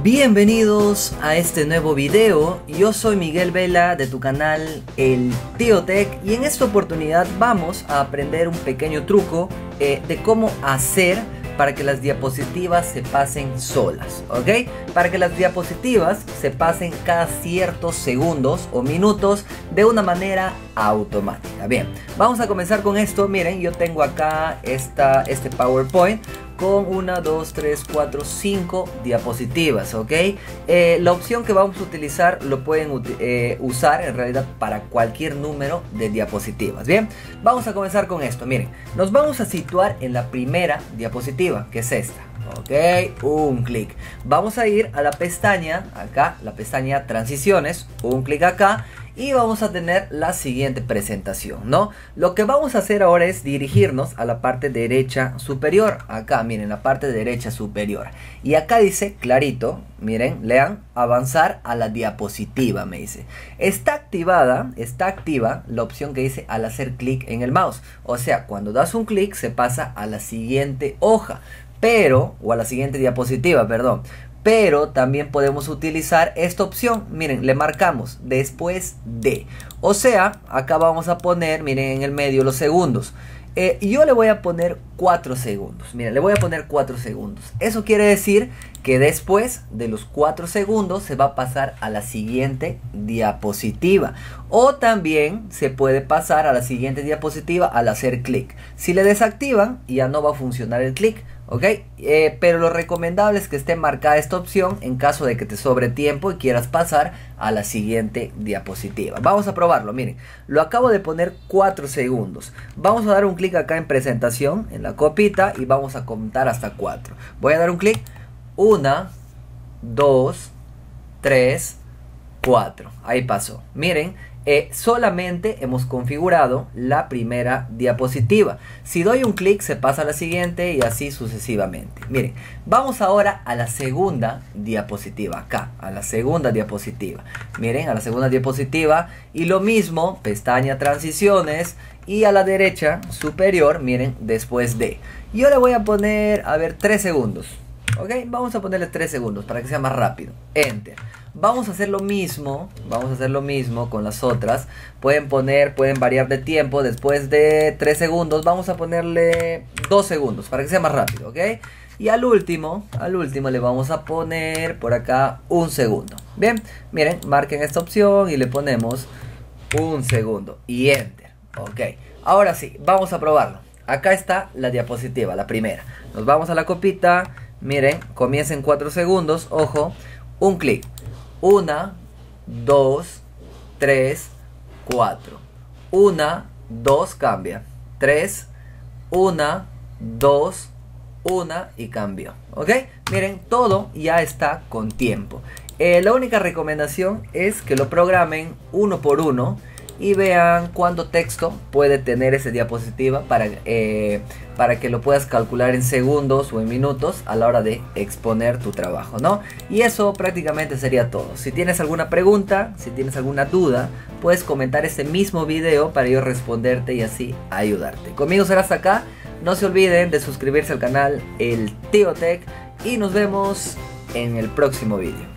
Bienvenidos a este nuevo video. Yo soy Miguel Vela de tu canal El Tío Tech y en esta oportunidad vamos a aprender un pequeño truco de cómo hacer para que las diapositivas se pasen solas, ¿ok? Para que las diapositivas se pasen cada ciertos segundos o minutos de una manera automática. Bien, vamos a comenzar con esto. Miren, yo tengo acá este PowerPoint con 1, 2, 3, 4, 5 diapositivas, ¿ok? La opción que vamos a utilizar lo pueden usar en realidad para cualquier número de diapositivas. Bien, vamos a comenzar con esto. Miren, nos vamos a situar en la primera diapositiva, que es esta. Ok, un clic. Vamos a ir a la pestaña, acá, la pestaña transiciones, un clic acá. Y vamos a tener la siguiente presentación, ¿no? Lo que vamos a hacer ahora es dirigirnos a la parte derecha superior. Acá, miren, la parte derecha superior. Y acá dice clarito, miren, lean, avanzar a la diapositiva, me dice. Está activa la opción que dice al hacer clic en el mouse. O sea, cuando das un clic se pasa a la siguiente hoja. O a la siguiente diapositiva, perdón. Pero también podemos utilizar esta opción. Miren, le marcamos después de. O sea, acá vamos a poner, miren, en el medio los segundos. Yo le voy a poner 4 segundos. Miren, le voy a poner 4 segundos. Eso quiere decir que después de los 4 segundos se va a pasar a la siguiente diapositiva. O también se puede pasar a la siguiente diapositiva al hacer clic. Si le desactivan, ya no va a funcionar el clic. ¿Ok? Pero lo recomendable es que esté marcada esta opción en caso de que te sobre tiempo y quieras pasar a la siguiente diapositiva. Vamos a probarlo, miren. Lo acabo de poner 4 segundos. Vamos a dar un clic acá en presentación, en la copita, y vamos a contar hasta 4. Voy a dar un clic. 1, 2, 3, 4. Ahí pasó. Miren. Solamente hemos configurado la primera diapositiva. Si doy un clic se pasa a la siguiente y así sucesivamente. Miren, vamos ahora a la segunda diapositiva. Acá, a la segunda diapositiva. Miren, a la segunda diapositiva. Y lo mismo, pestaña transiciones. Y a la derecha superior, miren, después de. Yo le voy a poner, a ver, 3 segundos. Ok, vamos a ponerle 3 segundos para que sea más rápido. Enter. Vamos a hacer lo mismo con las otras. Pueden variar de tiempo. Después de 3 segundos vamos a ponerle 2 segundos para que sea más rápido, ¿ok? Y al último le vamos a poner por acá 1 segundo. Bien, miren, marquen esta opción y le ponemos 1 segundo y enter. Ok, ahora sí, vamos a probarlo. Acá está la diapositiva, la primera. Nos vamos a la copita. Miren, comienza en 4 segundos. Ojo, un clic. 1, 2, 3, 4. 1, 2, cambia. 3, 1, 2, 1 y cambio. ¿Ok? Miren, todo ya está con tiempo. La única recomendación es que lo programen uno por uno y vean cuánto texto puede tener esa diapositiva para que lo puedas calcular en segundos o en minutos a la hora de exponer tu trabajo, ¿no? Y eso prácticamente sería todo. Si tienes alguna pregunta, si tienes alguna duda, puedes comentar este mismo video para yo responderte y así ayudarte. Conmigo será hasta acá. No se olviden de suscribirse al canal El Tío Tech y nos vemos en el próximo video.